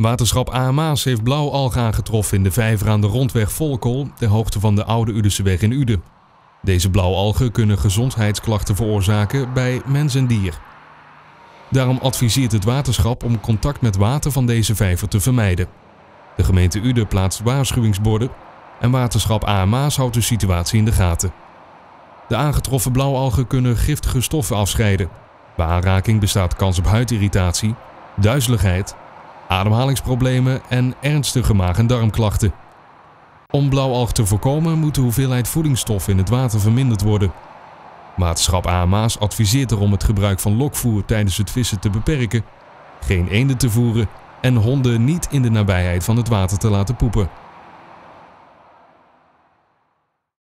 Waterschap AMA's heeft blauwalgen aangetroffen in de vijver aan de rondweg Volkel, ter hoogte van de Oude Udeseweg in Uden. Deze blauwalgen kunnen gezondheidsklachten veroorzaken bij mens en dier. Daarom adviseert het waterschap om contact met water van deze vijver te vermijden. De gemeente Uden plaatst waarschuwingsborden en waterschap AMA's houdt de situatie in de gaten. De aangetroffen blauwalgen kunnen giftige stoffen afscheiden. Bij aanraking bestaat kans op huidirritatie, duizeligheid, ademhalingsproblemen en ernstige maag- en darmklachten. Om blauwalg te voorkomen moet de hoeveelheid voedingsstoffen in het water verminderd worden. Waterschap AMA's adviseert erom het gebruik van lokvoer tijdens het vissen te beperken, geen eenden te voeren en honden niet in de nabijheid van het water te laten poepen.